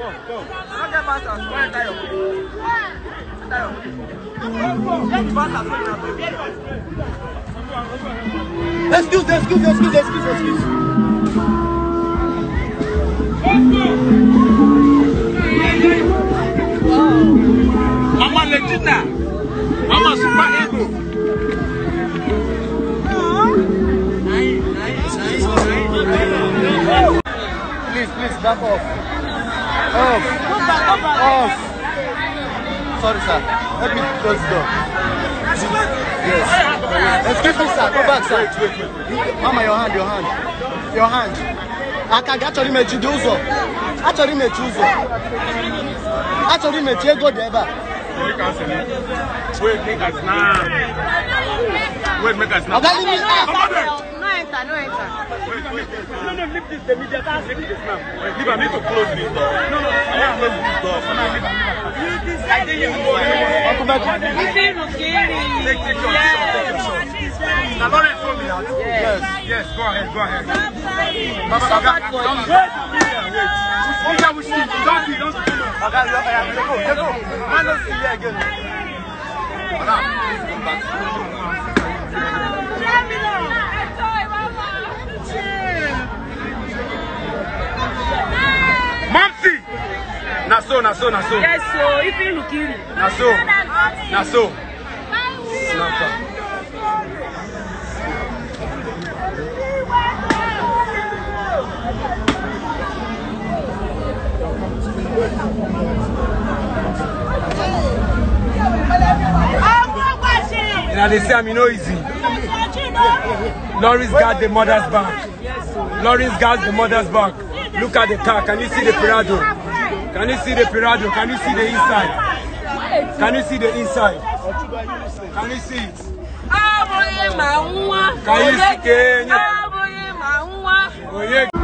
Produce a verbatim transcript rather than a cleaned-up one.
Excuse, excuse, excuse, excuse, excuse. Mama Regina, Mama Super Ego. Please, please, back off. Off. Off. Sorry, sir. Let me close the door. Yes. Excuse me, sir. Go back, sir. Mama, your hand, your hand. Your hand. I can actually make you do so. Actually make you so. Actually make you go there. Wait, make us now. Wait, make us now. Okay, leave me. No enter, no enter. Wait, wait, wait. No, no, leave this. The media can't leave this now. Wait, leave. I need to close this door. No, no, I want to close this door. No, leave. I think you go. Take, take your shot. Take your shot. Now, Lawrence, hold me out. Yes, yes. Go ahead, go ahead. Baba, Baba, don't wait. Wait. Okay, we see. Don't be, don't be. Okay, let's go. Let's go. Man, let's see you again. Madam, please come back. Mamsi! Naso, Naso, Naso. Yes, so if you look in. Naso, Naso. Snapper. Now they say I'm you know easy. Lawrence got the mother's back. Lawrence got the mother's back. Look at the car. Can you see the Prado? Can you see the Prado? Can you see the inside? Can you see the inside? Can you see it? Can you see it?